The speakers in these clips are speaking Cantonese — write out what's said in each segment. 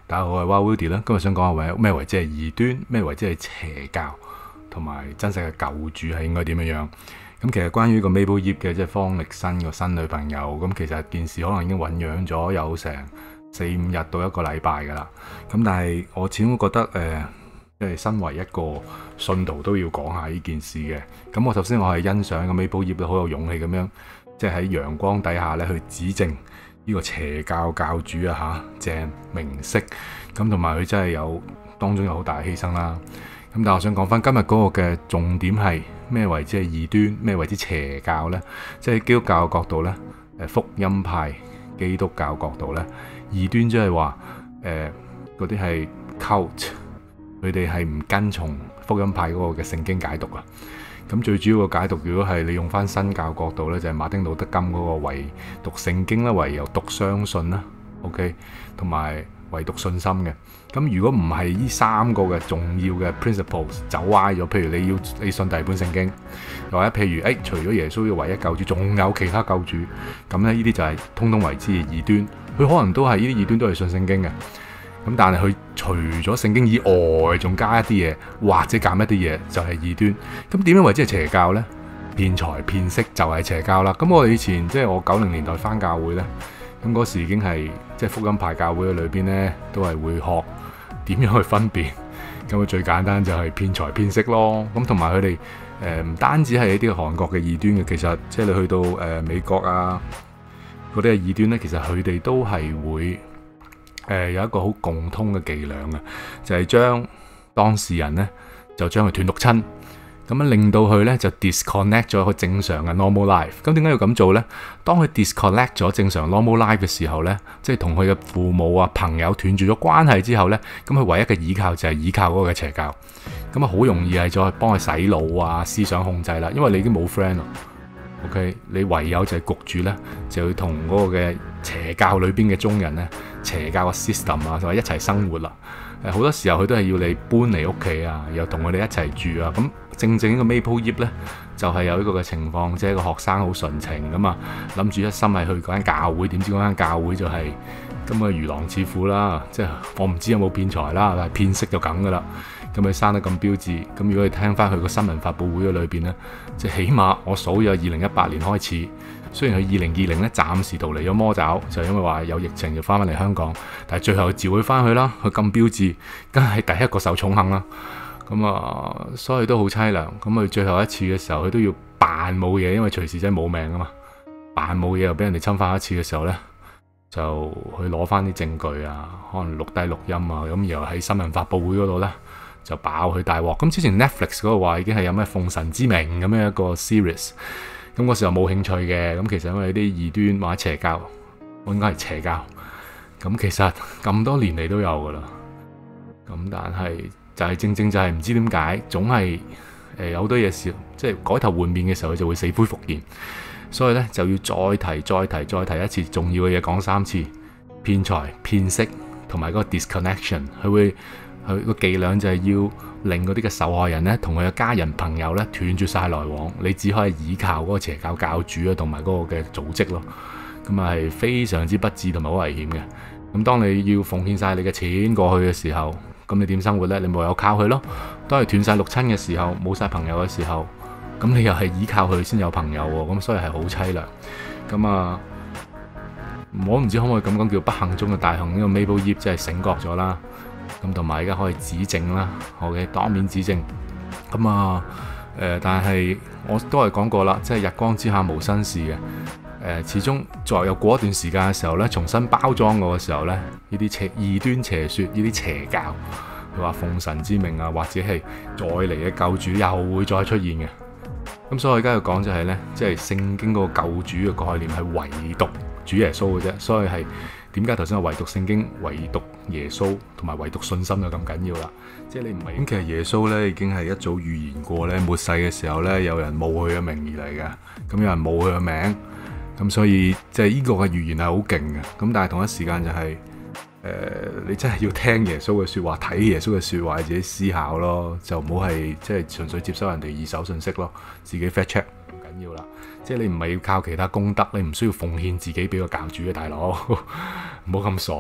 大家好，我係 Wildy 啦。今日想講下咩為之係異端，咩為之係邪教，同埋真實嘅救主係應該點樣樣。咁其實關於個 Mabel Yip 嘅即係方力申個新女朋友，咁其實件事可能已經醖釀咗有成4-5日到1個禮拜噶啦。咁但係我始終覺得即係身為一個信徒都要講下呢件事嘅。咁我首先我係欣賞個 Mabel Yip 好有勇氣咁樣，即係喺陽光底下咧去指證呢個邪教教主啊嚇，鄭明析咁，同埋佢真係有當中有好大嘅犧牲啦。咁但係我想講翻今日嗰個嘅重點係咩為之係異端，咩為之邪教呢？即係基督教嘅角度呢，福音派基督教角度呢，異端即係話嗰啲係 cult， 佢哋係唔跟從福音派嗰個嘅聖經解讀啊。咁最主要嘅解讀，如果係你用翻新教角度呢，就係馬丁路德金嗰個唯獨聖經啦，唯有獨相信啦 ，OK， 同埋唯獨信心嘅。咁如果唔係呢3個嘅重要嘅 principles 走歪咗，譬如你信第二本聖經，又或者譬如除咗耶穌嘅唯一救主，仲有其他救主，咁咧呢啲就係通通為之異端。佢可能都係呢啲異端都係信聖經嘅。咁但係佢除咗聖經以外，仲加一啲嘢，或者減一啲嘢，就係異端。咁點樣為之係邪教呢？騙財騙色就係邪教啦。咁我哋以前即係我90年代返教會呢，咁嗰時已經係即係福音派教會嘅裏邊呢，都係會學點樣去分辨。咁最簡單就係騙財騙色咯。咁同埋佢哋唔單止係一啲韓國嘅異端嘅，其實即係你去到美國啊嗰啲嘅異端呢，其實佢哋都係會。有一個好共通嘅伎倆嘅，就係將當事人呢，就將佢斷六親，咁樣令到佢呢，就 disconnect 咗佢正常嘅 normal life。咁點解要咁做呢？當佢 disconnect 咗正常 normal life 嘅時候呢，即係同佢嘅父母啊、朋友斷絕咗關係之後呢，咁佢唯一嘅依靠就係依靠嗰個邪教。咁啊，好容易係再幫佢洗腦啊、思想控制啦，因為你已經冇 friend 咯。OK， 你唯有就係焗住呢，就要同嗰個嘅邪教裏邊嘅中人呢，邪教嘅 system 啊，就係一齊生活啦。好多時候佢都係要你搬嚟屋企啊，又同佢哋一齊住啊。咁正正呢個 Mabel Yip 呢，就係有呢個嘅情況，即係個學生好純情咁啊，諗住一心係去嗰間教會，點知嗰間教會就係咁嘅如狼似虎啦。即係我唔知有冇騙財啦，但係騙色就梗噶啦。咁佢生得咁標緻，咁如果你聽翻佢個新聞發佈會嘅裏邊呢，即係起碼我數有2018年開始，雖然佢2020呢暫時逃離咗魔爪，就因為話有疫情就翻返嚟香港，但係最後召佢翻去啦，佢咁標緻，梗係第一個受寵幸啦。咁啊，所以都好凄涼。咁佢最後一次嘅時候，佢都要扮冇嘢，因為隨時真係冇命啊嘛。扮冇嘢又俾人哋侵犯一次嘅時候呢，就去攞翻啲證據啊，可能錄低錄音啊，咁然後喺新聞發佈會嗰度呢，就爆佢大鑊。咁之前 Netflix 嗰個話已經係有咩奉神之名咁樣一個 series， 咁嗰時候冇興趣嘅。咁其實因為啲異端或者邪教，我應該係邪教。咁其實咁多年嚟都有噶啦。咁但係就係正正就係唔知點解，總係有好多嘢事，即係改頭換面嘅時候，佢就會死灰復燃。所以咧就要再提一次重要嘅嘢，講3次：騙財騙色同埋嗰個 disconnection。佢個伎倆就係要令嗰啲嘅受害人咧，同佢嘅家人朋友咧斷絕晒來往，你只可以依靠嗰個邪教教主啊，同埋嗰個嘅組織咯。咁啊係非常之不智同埋好危險嘅。咁當你要奉獻晒你嘅錢過去嘅時候，咁你點生活呢？你咪有靠佢咯。當你斷晒六親嘅時候，冇晒朋友嘅時候，咁你又係依靠佢先有朋友喎。咁所以係好凄涼。咁啊，我唔知可唔可以咁講，叫不幸中嘅大幸。呢個 Mabel Yip 真係醒覺咗啦。咁同埋而家可以指證啦，OK， 當面指證。咁啊，但係我都係講過啦，即係日光之下無新事嘅。始終再有過一段時間嘅時候咧，重新包裝我嘅時候咧，呢啲異端邪說，呢啲邪教，佢話奉神之名啊，或者係再嚟嘅救主又會再出現嘅。咁所以我而家要講就係咧，即係聖經嗰個救主嘅概念係唯獨主耶穌嘅啫。所以係點解頭先話唯獨聖經、唯獨耶穌同埋唯獨信心就咁緊要啦？即係你唔係咁，其實耶穌咧已經係一早預言過咧，末世嘅時候咧有人冒佢嘅名義嚟嘅，咁有人冒佢嘅名。咁所以即係呢個嘅預言係好勁嘅，咁但係同一時間就係你真係要聽耶穌嘅說話，睇耶穌嘅說話，自己思考咯，就唔好係即係純粹接收人哋二手信息咯，自己 fact check 唔緊要啦。即係你唔係要靠其他功德，你唔需要奉獻自己俾個教主嘅大佬，唔好咁傻。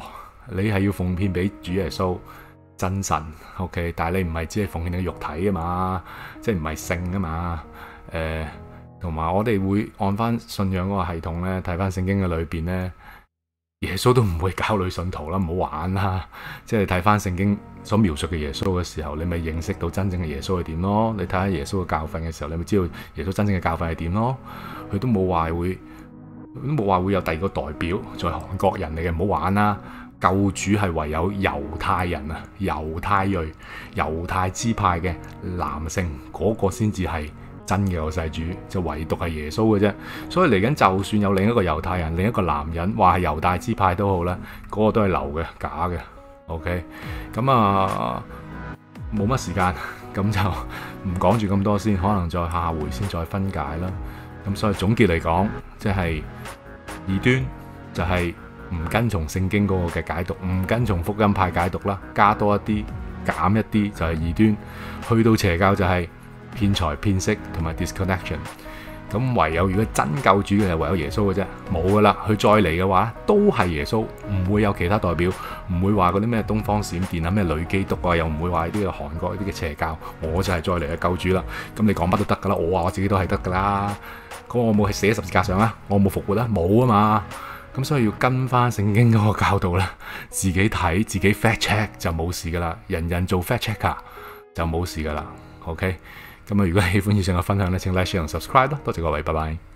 你係要奉獻俾主耶穌真神 ，OK， 但係你唔係只係奉獻你個肉體啊嘛，即係唔係性啊嘛，同埋我哋會按翻信仰嗰個系統咧，睇翻聖經嘅裏邊咧，耶穌都唔會教女信徒啦，唔好玩啦，即係睇翻聖經所描述嘅耶穌嘅時候，你咪認識到真正嘅耶穌係點咯。你睇下耶穌嘅教訓嘅時候，你咪知道耶穌真正嘅教訓係點咯。佢都冇話會有第二個代表，在韓國人嚟嘅，唔好玩啦。救主係唯有猶太人啊，猶太裔、猶太支派嘅男性嗰個先至係真嘅救世主，就唯獨係耶穌嘅啫。所以嚟緊就算有另一個猶太人、另一個男人話係猶大支派都好啦，嗰個都係流嘅、假嘅。OK， 咁啊冇乜時間，咁就唔講住咁多先，可能再下回先再分解啦。咁所以總結嚟講，即係異端就係唔跟從聖經嗰個嘅解讀，唔跟從福音派解讀啦，加多一啲減一啲就係異端。去到邪教就係騙財騙色同埋 disconnection。咁唯有如果真救主嘅係唯有耶穌嘅啫，冇噶啦。佢再嚟嘅話都係耶穌，唔會有其他代表，唔會話嗰啲咩東方閃電啊、咩女基督啊，又唔會話呢個韓國呢啲嘅邪教。我就係再嚟嘅救主啦。咁你講乜都得噶啦，我話我自己都係得噶啦。咁我冇係死喺十字架上啊，我冇復活啦，冇啊嘛。咁所以要跟翻聖經嗰個教導啦，自己睇自己 fact check 就冇事噶啦，人人做 fact checker 就冇事噶啦。OK， 咁如果喜歡以上嘅分享咧，請 like share 同 subscribe 咯，多謝各位，拜拜。